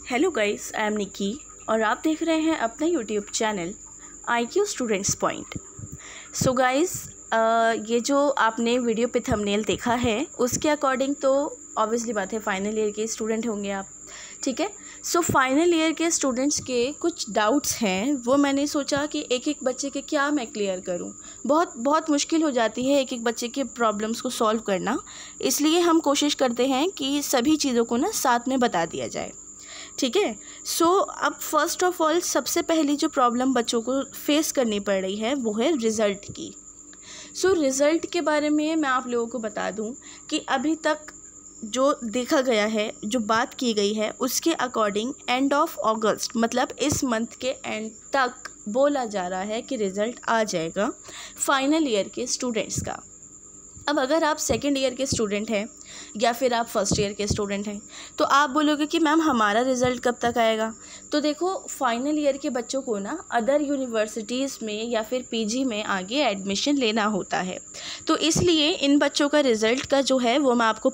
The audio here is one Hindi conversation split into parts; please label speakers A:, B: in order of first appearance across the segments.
A: Hello guys, I am Nikki और आप देख रहे हैं अपना YouTube channel IQ students point. So guys, ये जो आपने वीडियो पे थंबनेल देखा है उसके अकॉर्डिंग तो ऑब्वियसली बात है फाइनल ईयर के स्टूडेंट होंगे आप, ठीक है। सो फाइनल ईयर के स्टूडेंट्स के कुछ डाउट्स हैं, वो मैंने सोचा कि एक एक बच्चे के क्या मैं क्लियर करूं। बहुत मुश्किल हो जाती है एक एक बच्चे के प्रॉब्लम्स को सॉल्व करना, इसलिए हम कोशिश करते हैं कि सभी चीज़ों को ना साथ में बता दिया जाए, ठीक है। सो अब फर्स्ट ऑफ ऑल सबसे पहली जो प्रॉब्लम बच्चों को फेस करनी पड़ रही है वो है रिज़ल्ट की। सो रिज़ल्ट के बारे में मैं आप लोगों को बता दूं कि अभी तक जो देखा गया है, जो बात की गई है, उसके अकॉर्डिंग एंड ऑफ अगस्त मतलब इस मंथ के एंड तक बोला जा रहा है कि रिज़ल्ट आ जाएगा फाइनल ईयर के स्टूडेंट्स का। अब अगर आप सेकेंड ईयर के स्टूडेंट हैं या फिर आप फर्स्ट ईयर के स्टूडेंट हैं तो आप बोलोगे कि मैम हमारा रिज़ल्ट कब तक आएगा। तो देखो, फाइनल ईयर के बच्चों को ना अदर यूनिवर्सिटीज़ में या फिर PG में आगे एडमिशन लेना होता है, तो इसलिए इन बच्चों का रिज़ल्ट का जो है वो मैं आपको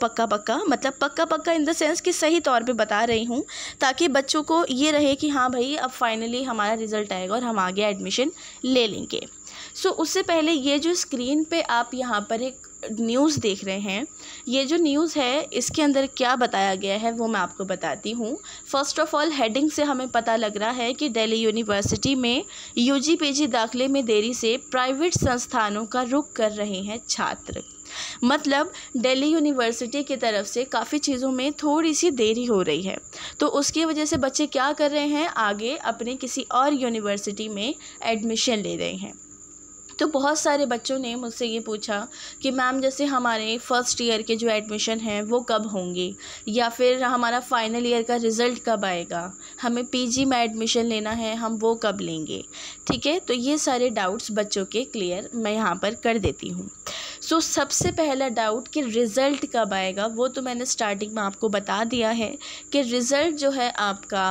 A: पक्का इन द सेंस कि सही तौर पे बता रही हूँ, ताकि बच्चों को ये रहे कि हाँ भाई अब फाइनली हमारा रिज़ल्ट आएगा और हम आगे एडमिशन ले लेंगे। सो उससे पहले ये जो स्क्रीन पे आप यहाँ पर एक न्यूज़ देख रहे हैं, ये जो न्यूज़ है इसके अंदर क्या बताया गया है वो मैं आपको बताती हूँ। फर्स्ट ऑफ ऑल हेडिंग से हमें पता लग रहा है कि दिल्ली यूनिवर्सिटी में UG PG दाखिले में देरी से प्राइवेट संस्थानों का रुख कर रहे हैं छात्र। मतलब दिल्ली यूनिवर्सिटी की तरफ से काफ़ी चीज़ों में थोड़ी सी देरी हो रही है, तो उसकी वजह से बच्चे क्या कर रहे हैं, आगे अपने किसी और यूनिवर्सिटी में एडमिशन ले रहे हैं। तो बहुत सारे बच्चों ने मुझसे ये पूछा कि मैम जैसे हमारे फर्स्ट ईयर के जो एडमिशन हैं वो कब होंगे, या फिर हमारा फाइनल ईयर का रिज़ल्ट कब आएगा, हमें PG में एडमिशन लेना है हम वो कब लेंगे, ठीक है। तो ये सारे डाउट्स बच्चों के क्लियर मैं यहाँ पर कर देती हूँ। सो सबसे पहला डाउट कि रिज़ल्ट कब आएगा, वो तो मैंने स्टार्टिंग में आपको बता दिया है कि रिज़ल्ट जो है आपका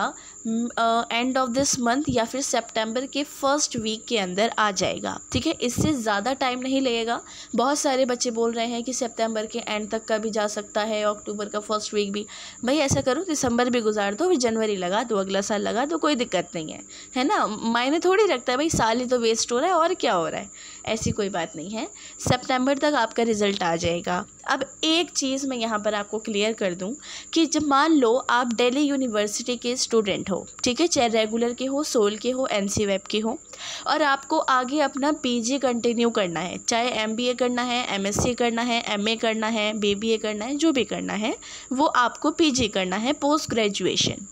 A: एंड ऑफ दिस मंथ या फिर सितंबर के फर्स्ट वीक के अंदर आ जाएगा, ठीक है। इससे ज़्यादा टाइम नहीं लगेगा। बहुत सारे बच्चे बोल रहे हैं कि सितंबर के एंड तक का भी जा सकता है, अक्टूबर का फर्स्ट वीक भी। भाई ऐसा करो, दिसंबर भी गुजार दो, जनवरी लगा दो, अगला साल लगा दो, कोई दिक्कत नहीं है ना। मायने थोड़ी रखता है भाई, साल ही तो वेस्ट हो रहा है और क्या हो रहा है, ऐसी कोई बात नहीं है। सितंबर तक आपका रिज़ल्ट आ जाएगा। अब एक चीज़ मैं यहाँ पर आपको क्लियर कर दूँ कि जब मान लो आप दिल्ली यूनिवर्सिटी के स्टूडेंट हो, ठीक है, चाहे रेगुलर के हो, सोल के हो, NC वेब के हो, और आपको आगे अपना PG कंटिन्यू करना है, चाहे MBA करना है, MSc करना है, MA करना है, BBA करना है, जो भी करना है वो आपको PG करना है, पोस्ट ग्रेजुएशन।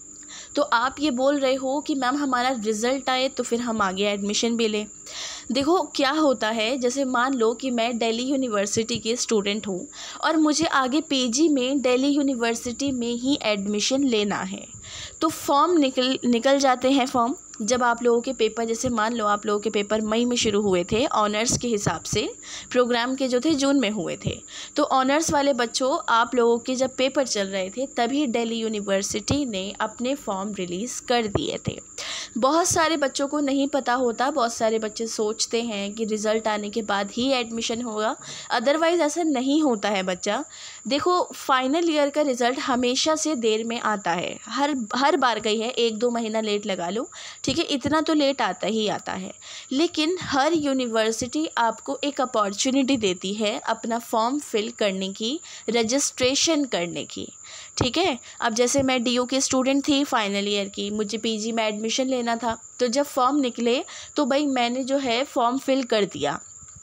A: तो आप ये बोल रहे हो कि मैम हमारा रिज़ल्ट आए तो फिर हम आगे एडमिशन भी लें। देखो क्या होता है, जैसे मान लो कि मैं दिल्ली यूनिवर्सिटी की स्टूडेंट हूँ और मुझे आगे PG में दिल्ली यूनिवर्सिटी में ही एडमिशन लेना है, तो फॉर्म निकल जाते हैं। फॉर्म जब आप लोगों के पेपर, जैसे मान लो आप लोगों के पेपर मई में शुरू हुए थे, ऑनर्स के हिसाब से प्रोग्राम के जो थे जून में हुए थे, तो ऑनर्स वाले बच्चों आप लोगों के जब पेपर चल रहे थे तभी दिल्ली यूनिवर्सिटी ने अपने फॉर्म रिलीज़ कर दिए थे। बहुत सारे बच्चों को नहीं पता होता, बहुत सारे बच्चे सोचते हैं कि रिज़ल्ट आने के बाद ही एडमिशन होगा, अदरवाइज़ ऐसा नहीं होता है बच्चा। देखो फाइनल ईयर का रिज़ल्ट हमेशा से देर में आता है, हर बार का ही है, 1-2 महीना लेट लगा लो, ठीक है, इतना तो लेट आता ही आता है। लेकिन हर यूनिवर्सिटी आपको एक अपॉर्चुनिटी देती है अपना फॉर्म फिल करने की, रजिस्ट्रेशन करने की, ठीक है। अब जैसे मैं DU की स्टूडेंट थी फाइनल ईयर की, मुझे PG में एडमिशन लेना था, तो जब फॉर्म निकले तो भाई मैंने जो है फॉर्म फिल कर दिया।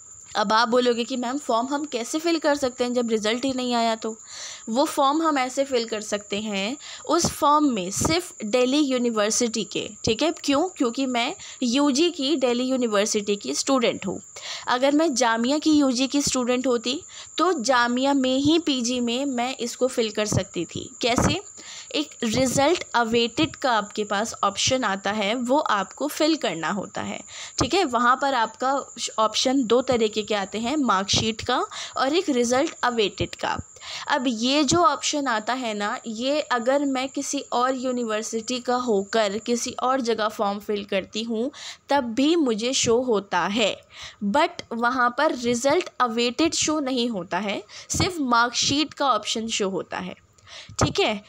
A: अब आप बोलोगे कि मैम फॉर्म हम कैसे फ़िल कर सकते हैं जब रिज़ल्ट ही नहीं आया, तो वो फॉर्म हम ऐसे फ़िल कर सकते हैं, उस फॉर्म में सिर्फ दिल्ली यूनिवर्सिटी के, ठीक है, क्योंकि मैं UG की दिल्ली यूनिवर्सिटी की स्टूडेंट हूँ। अगर मैं जामिया की UG की स्टूडेंट होती तो जामिया में ही PG में मैं इसको फ़िल कर सकती थी। कैसे? एक रिज़ल्ट अवेटेड का आपके पास ऑप्शन आता है, वो आपको फिल करना होता है, ठीक है। वहाँ पर आपका ऑप्शन 2 तरीके के आते हैं, मार्कशीट का और एक रिज़ल्ट अवेटेड का। अब ये जो ऑप्शन आता है ना, ये अगर मैं किसी और यूनिवर्सिटी का होकर किसी और जगह फॉर्म फिल करती हूँ तब भी मुझे शो होता है, बट वहाँ पर रिज़ल्ट अवेटेड शो नहीं होता है, सिर्फ मार्कशीट का ऑप्शन शो होता है, ठीक है।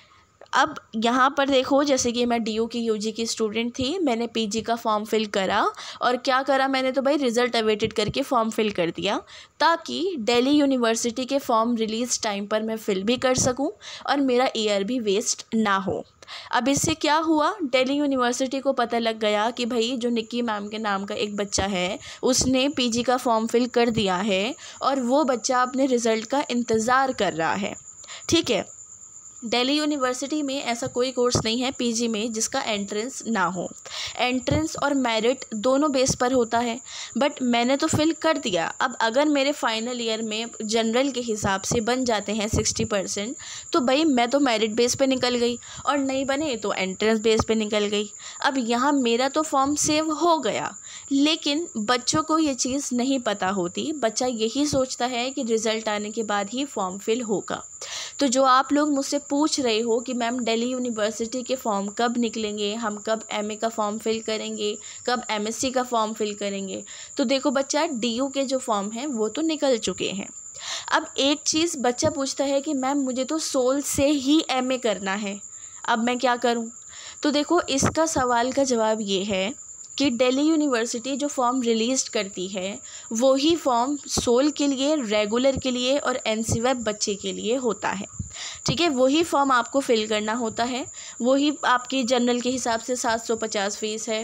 A: अब यहाँ पर देखो, जैसे कि मैं डीयू की यूजी की स्टूडेंट थी, मैंने पीजी का फॉर्म फिल करा और क्या करा मैंने, तो भाई रिज़ल्ट अवेटेड करके फॉर्म फिल कर दिया ताकि दिल्ली यूनिवर्सिटी के फॉर्म रिलीज़ टाइम पर मैं फिल भी कर सकूं और मेरा ईयर भी वेस्ट ना हो। अब इससे क्या हुआ, दिल्ली यूनिवर्सिटी को पता लग गया कि भाई जो निक्की मैम के नाम का एक बच्चा है उसने पीजी का फॉर्म फिल कर दिया है और वो बच्चा अपने रिज़ल्ट का इंतज़ार कर रहा है। ठीक है, दिल्ली यूनिवर्सिटी में ऐसा कोई कोर्स नहीं है पीजी में जिसका एंट्रेंस ना हो। एंट्रेंस और मेरिट दोनों बेस पर होता है, बट मैंने तो फिल कर दिया। अब अगर मेरे फाइनल ईयर में जनरल के हिसाब से बन जाते हैं 60%, तो भाई मैं तो मेरिट बेस पे निकल गई, और नहीं बने तो एंट्रेंस बेस पे निकल गई। अब यहाँ मेरा तो फॉर्म सेव हो गया, लेकिन बच्चों को ये चीज़ नहीं पता होती। बच्चा यही सोचता है कि रिज़ल्ट आने के बाद ही फॉर्म फिल होगा। तो जो आप लोग मुझसे पूछ रहे हो कि मैम दिल्ली यूनिवर्सिटी के फॉर्म कब निकलेंगे, हम कब एमए का फॉर्म फिल करेंगे, कब एमएससी का फॉर्म फिल करेंगे, तो देखो बच्चा, डीयू के जो फॉर्म हैं वो तो निकल चुके हैं। अब एक चीज़ बच्चा पूछता है कि मैम मुझे तो सोल से ही एमए करना है, अब मैं क्या करूं? तो देखो, इसका सवाल का जवाब ये है कि दिल्ली यूनिवर्सिटी जो फॉर्म रिलीज़ करती है वो ही फॉर्म सोल के लिए, रेगुलर के लिए और एनसीवेब बच्चे के लिए होता है। ठीक है, वही फॉर्म आपको फिल करना होता है। वही आपकी जनरल के हिसाब से 750 फ़ीस है,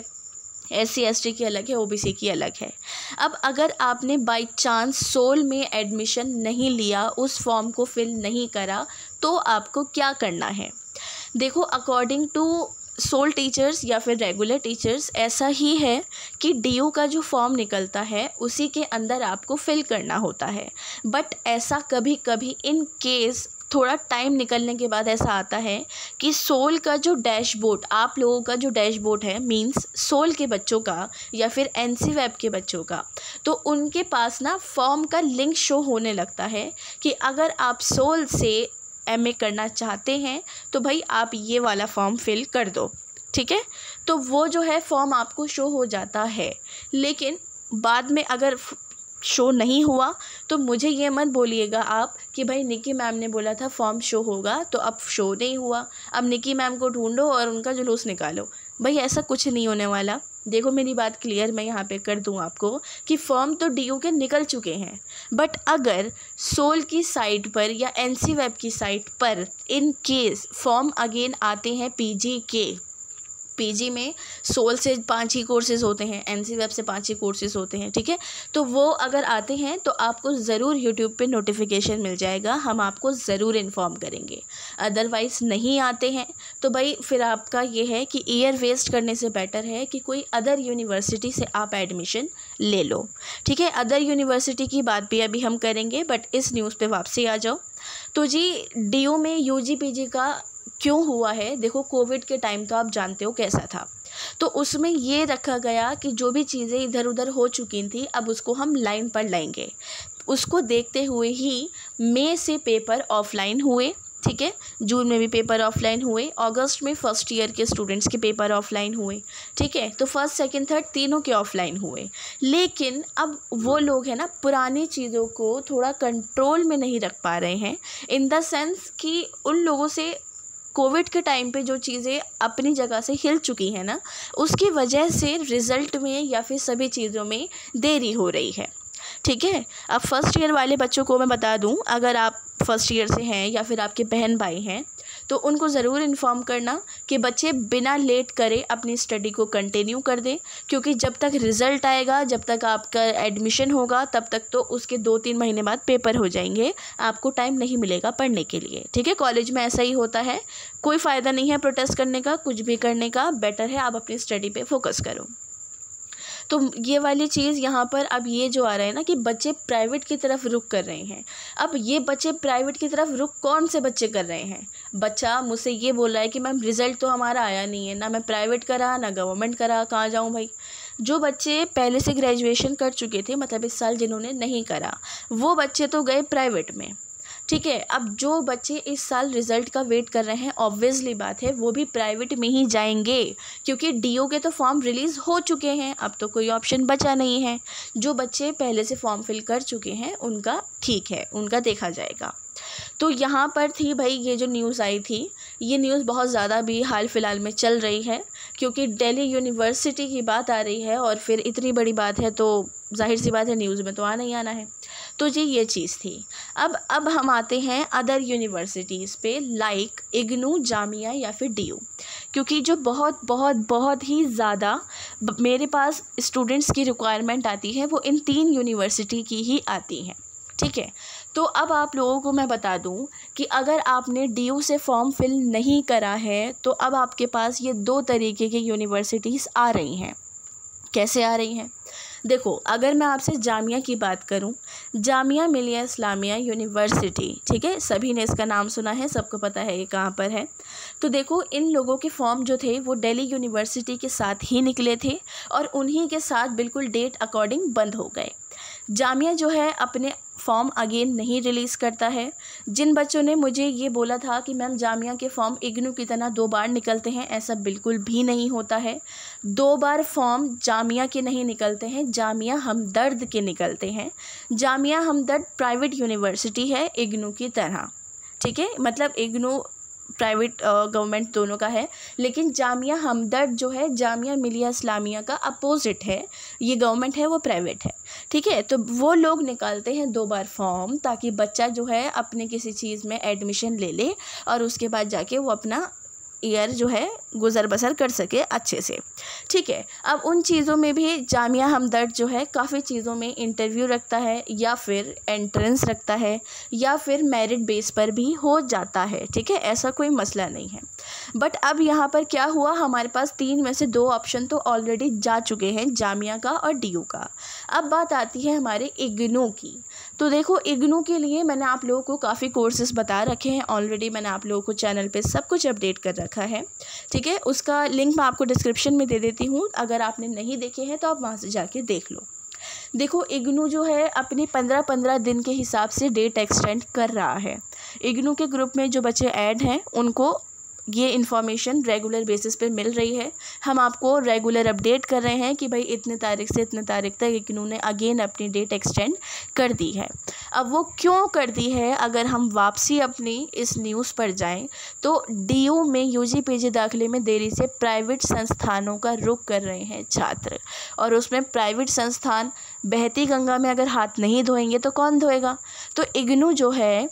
A: SC ST की अलग है, OBC की अलग है। अब अगर आपने बाई चांस सोल में एडमिशन नहीं लिया, उस फॉर्म को फिल नहीं करा, तो आपको क्या करना है? देखो, अकॉर्डिंग टू सोल टीचर्स या फिर रेगुलर टीचर्स ऐसा ही है कि डीयू का जो फॉर्म निकलता है उसी के अंदर आपको फिल करना होता है। बट ऐसा कभी कभी इन केस थोड़ा टाइम निकलने के बाद ऐसा आता है कि सोल का जो डैशबोर्ड, आप लोगों का जो डैशबोर्ड है, मींस सोल के बच्चों का या फिर एनसीवेब के बच्चों का, तो उनके पास ना फॉर्म का लिंक शो होने लगता है कि अगर आप सोल से एमए करना चाहते हैं तो भाई आप ये वाला फॉर्म फिल कर दो। ठीक है, तो वो जो है फॉर्म आपको शो हो जाता है। लेकिन बाद में अगर शो नहीं हुआ तो मुझे ये मत बोलिएगा आप कि भाई निक्की मैम ने बोला था फॉर्म शो होगा तो अब शो नहीं हुआ, अब निक्की मैम को ढूंढो और उनका जुलूस निकालो। भाई ऐसा कुछ नहीं होने वाला। देखो, मेरी बात क्लियर मैं यहाँ पे कर दूँ आपको कि फॉर्म तो डीयू के निकल चुके हैं, बट अगर सोल की साइट पर या एनसीवेब की साइट पर इन केस फॉर्म अगेन आते हैं पीजी के, पीजी में सोल से 5 ही कोर्सेज़ होते हैं, एनसीवेब से 5 ही कोर्सेज़ होते हैं। ठीक है, तो वो अगर आते हैं तो आपको ज़रूर यूट्यूब पे नोटिफिकेशन मिल जाएगा, हम आपको ज़रूर इन्फॉर्म करेंगे। अदरवाइज़ नहीं आते हैं तो भाई फिर आपका ये है कि ईयर वेस्ट करने से बेटर है कि कोई अदर यूनिवर्सिटी से आप एडमिशन ले लो। ठीक है, अदर यूनिवर्सिटी की बात भी अभी हम करेंगे, बट इस न्यूज़ पे वापसी आ जाओ। तो जी, डीयू में यूजी पीजी का क्यों हुआ है? देखो, कोविड के टाइम तो आप जानते हो कैसा था, तो उसमें ये रखा गया कि जो भी चीज़ें इधर उधर हो चुकी थी अब उसको हम लाइन पर लाएंगे। उसको देखते हुए ही मई से पेपर ऑफलाइन हुए। ठीक है, जून में भी पेपर ऑफलाइन हुए, अगस्त में फर्स्ट ईयर के स्टूडेंट्स के पेपर ऑफलाइन हुए। ठीक है, तो फर्स्ट सेकंड थर्ड तीनों के ऑफलाइन हुए। लेकिन अब वो लोग हैं ना, पुरानी चीज़ों को थोड़ा कंट्रोल में नहीं रख पा रहे हैं, इन द सेंस कि उन लोगों से कोविड के टाइम पे जो चीज़ें अपनी जगह से हिल चुकी हैं ना, उसकी वजह से रिज़ल्ट में या फिर सभी चीज़ों में देरी हो रही है। ठीक है, अब फर्स्ट ईयर वाले बच्चों को मैं बता दूं, अगर आप फर्स्ट ईयर से हैं या फिर आपके बहन भाई हैं तो उनको ज़रूर इन्फॉर्म करना कि बच्चे बिना लेट करे अपनी स्टडी को कंटिन्यू कर दें, क्योंकि जब तक रिज़ल्ट आएगा, जब तक आपका एडमिशन होगा, तब तक तो उसके 2-3 महीने बाद पेपर हो जाएंगे, आपको टाइम नहीं मिलेगा पढ़ने के लिए। ठीक है, कॉलेज में ऐसा ही होता है, कोई फ़ायदा नहीं है प्रोटेस्ट करने का, कुछ भी करने का, बेटर है आप अपनी स्टडी पे फोकस करो। तो ये वाली चीज़ यहाँ पर अब ये जो आ रहा है ना कि बच्चे प्राइवेट की तरफ रुख कर रहे हैं। अब ये बच्चे प्राइवेट की तरफ रुख कौन से बच्चे कर रहे हैं? बच्चा मुझसे ये बोल रहा है कि मैम रिज़ल्ट तो हमारा आया नहीं है, ना मैं प्राइवेट करा ना गवर्नमेंट करा, कहाँ जाऊँ भाई? जो बच्चे पहले से ग्रेजुएशन कर चुके थे, मतलब इस साल जिन्होंने नहीं करा, वो बच्चे तो गए प्राइवेट में। ठीक है, अब जो बच्चे इस साल रिज़ल्ट का वेट कर रहे हैं, ऑब्वियसली बात है वो भी प्राइवेट में ही जाएंगे, क्योंकि डीओ के तो फॉर्म रिलीज़ हो चुके हैं, अब तो कोई ऑप्शन बचा नहीं है। जो बच्चे पहले से फॉर्म फिल कर चुके हैं उनका ठीक है, उनका देखा जाएगा। तो यहाँ पर थी भाई, ये जो न्यूज़ आई थी, ये न्यूज़ बहुत ज़्यादा भी हाल फिलहाल में चल रही है, क्योंकि दिल्ली यूनिवर्सिटी की बात आ रही है और फिर इतनी बड़ी बात है तो जाहिर सी बात है न्यूज़ में तो आना ही आना है। तो जी ये चीज़ थी। अब हम आते हैं अदर यूनिवर्सिटीज़ पे, लाइक इग्नू, जामिया या फिर डीयू, क्योंकि जो बहुत बहुत बहुत ही ज़्यादा मेरे पास स्टूडेंट्स की रिक्वायरमेंट आती है वो इन 3 यूनिवर्सिटी की ही आती हैं। ठीक है, तो अब आप लोगों को मैं बता दूं कि अगर आपने डीयू से फॉर्म फिल नहीं करा है तो अब आपके पास ये 2 तरीके की यूनिवर्सिटीज़ आ रही हैं। कैसे आ रही हैं? देखो, अगर मैं आपसे जामिया की बात करूं, जामिया मिलिया इस्लामिया यूनिवर्सिटी, ठीक है, सभी ने इसका नाम सुना है, सबको पता है ये कहाँ पर है। तो देखो, इन लोगों के फॉर्म जो थे वो दिल्ली यूनिवर्सिटी के साथ ही निकले थे और उन्हीं के साथ बिल्कुल डेट अकॉर्डिंग बंद हो गए। जामिया जो है अपने फॉर्म अगेन नहीं रिलीज़ करता है। जिन बच्चों ने मुझे ये बोला था कि मैम जामिया के फॉर्म इग्नू की तरह 2 बार निकलते हैं, ऐसा बिल्कुल भी नहीं होता है। 2 बार फॉर्म जामिया के नहीं निकलते हैं, जामिया हमदर्द के निकलते हैं। जामिया हमदर्द प्राइवेट यूनिवर्सिटी है इग्नू की तरह, ठीक है, मतलब इग्नू प्राइवेट गवर्नमेंट दोनों का है, लेकिन जामिया हमदर्द जो है जामिया मिलिया इस्लामिया का अपोजिट है, ये गवर्नमेंट है वो प्राइवेट है। ठीक है, तो वो लोग निकालते हैं 2 बार फॉर्म ताकि बच्चा जो है अपने किसी चीज़ में एडमिशन ले ले और उसके बाद जाके वो अपना ईयर जो है गुज़र बसर कर सके अच्छे से। ठीक है, अब उन चीज़ों में भी जामिया हमदर्द जो है काफ़ी चीज़ों में इंटरव्यू रखता है या फिर एंट्रेंस रखता है या फिर मेरिट बेस पर भी हो जाता है। ठीक है, ऐसा कोई मसला नहीं है। बट अब यहाँ पर क्या हुआ, हमारे पास 3 में से 2 ऑप्शन तो ऑलरेडी जा चुके हैं, जामिया का और डीयू का। अब बात आती है हमारे इग्नू की। तो देखो, इग्नू के लिए मैंने आप लोगों को काफ़ी कोर्सेज़ बता रखे हैं ऑलरेडी, मैंने आप लोगों को चैनल पे सब कुछ अपडेट कर रखा है। ठीक है, उसका लिंक मैं आपको डिस्क्रिप्शन में दे देती हूँ, अगर आपने नहीं देखे हैं तो आप वहाँ से जाके देख लो। देखो, इग्नू जो है अपने 15-15 दिन के हिसाब से डेट एक्सटेंड कर रहा है। इग्नू के ग्रुप में जो बच्चे ऐड हैं उनको ये इन्फॉर्मेशन रेगुलर बेसिस पे मिल रही है। हम आपको रेगुलर अपडेट कर रहे हैं कि भाई इतने तारीख से इतने तारीख तक इग्नू ने अगेन अपनी डेट एक्सटेंड कर दी है। अब वो क्यों कर दी है, अगर हम वापसी अपनी इस न्यूज़ पर जाएं तो डीयू में यूजी पीजी दाखिले में देरी से प्राइवेट संस्थानों का रुख कर रहे हैं छात्र, और उसमें प्राइवेट संस्थान बहती गंगा में अगर हाथ नहीं धोएंगे तो कौन धोएगा। तो इग्नू जो है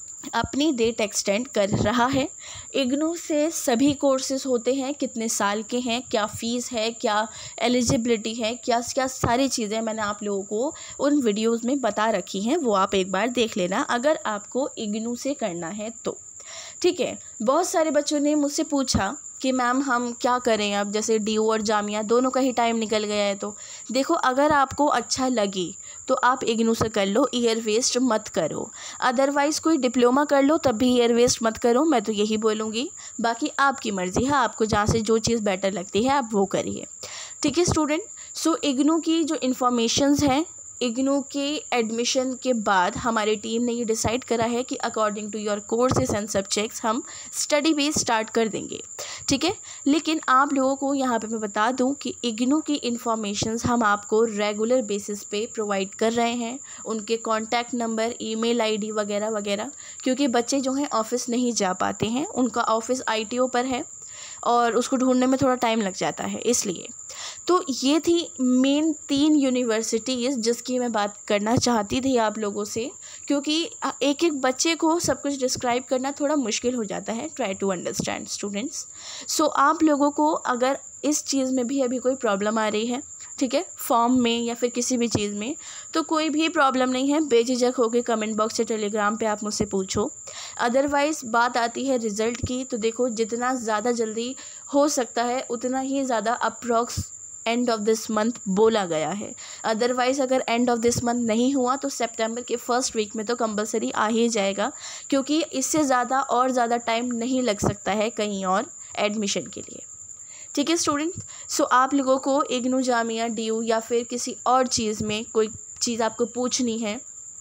A: अपनी डेट एक्सटेंड कर रहा है। इग्नू से सभी कोर्सेज होते हैं, कितने साल के हैं, क्या फ़ीस है, क्या एलिजिबिलिटी है, क्या क्या सारी चीज़ें मैंने आप लोगों को उन वीडियोस में बता रखी हैं, वो आप एक बार देख लेना अगर आपको इग्नू से करना है तो। ठीक है, बहुत सारे बच्चों ने मुझसे पूछा कि मैम हम क्या करें, अब जैसे डीयू और जामिया दोनों का ही टाइम निकल गया है। तो देखो, अगर आपको अच्छा लगे तो आप इग्नू से कर लो, ईयर वेस्ट मत करो। अदरवाइज़ कोई डिप्लोमा कर लो तब भी ईयर वेस्ट मत करो, मैं तो यही बोलूँगी। बाकी आपकी मर्ज़ी है, आपको जहाँ से जो चीज़ बेटर लगती है आप वो करिए। ठीक है स्टूडेंट, सो इग्नू की जो इन्फॉर्मेशंस हैं, इग्नू के एडमिशन के बाद हमारी टीम ने ये डिसाइड करा है कि according to your courses and subjects हम स्टडी बेस स्टार्ट कर देंगे। ठीक है, लेकिन आप लोगों को यहाँ पे मैं बता दूँ कि इग्नू की इन्फॉर्मेशंस हम आपको रेगुलर बेसिस पे प्रोवाइड कर रहे हैं, उनके कॉन्टैक्ट नंबर, ईमेल आईडी वगैरह वगैरह, क्योंकि बच्चे जो हैं ऑफ़िस नहीं जा पाते हैं, उनका ऑफ़िस ITO पर है और उसको ढूंढने में थोड़ा टाइम लग जाता है, इसलिए। तो ये थी मेन 3 यूनिवर्सिटीज़ जिसकी मैं बात करना चाहती थी आप लोगों से, क्योंकि एक एक बच्चे को सब कुछ डिस्क्राइब करना थोड़ा मुश्किल हो जाता है। Try to understand students. So आप लोगों को अगर इस चीज़ में भी अभी कोई प्रॉब्लम आ रही है, ठीक है, फॉर्म में या फिर किसी भी चीज़ में, तो कोई भी प्रॉब्लम नहीं है, बेझिझक होकर कमेंट बॉक्स या टेलीग्राम पे आप मुझसे पूछो। अदरवाइज़ बात आती है रिज़ल्ट की, तो देखो जितना ज़्यादा जल्दी हो सकता है उतना ही ज़्यादा approx end of this month बोला गया है। अदरवाइज़ अगर एंड ऑफ दिस मंथ नहीं हुआ तो सितंबर के फर्स्ट वीक में तो कंपलसरी आ ही जाएगा, क्योंकि इससे ज़्यादा और ज़्यादा टाइम नहीं लग सकता है कहीं और एडमिशन के लिए। ठीक है स्टूडेंट, सो आप लोगों को इग्नू, जामिया, डीयू या फिर किसी और चीज़ में कोई चीज़ आपको पूछनी है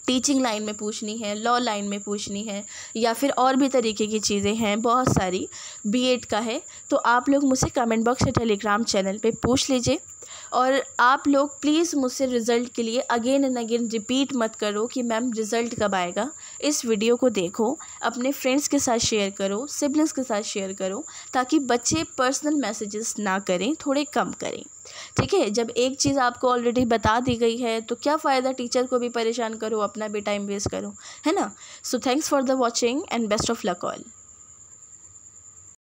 A: टीचिंग लाइन में पूछनी है, लॉ लाइन में पूछनी है, या फिर और भी तरीके की चीज़ें हैं बहुत सारी, बीएड का है, तो आप लोग मुझसे कमेंट बॉक्स या टेलीग्राम चैनल पे पूछ लीजिए। और आप लोग प्लीज़ मुझसे रिज़ल्ट के लिए अगेन एंड अगेन रिपीट मत करो कि मैम रिज़ल्ट कब आएगा। इस वीडियो को देखो, अपने फ्रेंड्स के साथ शेयर करो, सिबलिंग्स के साथ शेयर करो, ताकि बच्चे पर्सनल मैसेजेस ना करें, थोड़े कम करें। ठीक है, जब एक चीज़ आपको ऑलरेडी बता दी गई है तो क्या फ़ायदा टीचर को भी परेशान करो, अपना भी टाइम वेस्ट करो, है ना। So thanks for the watching and best of luck all.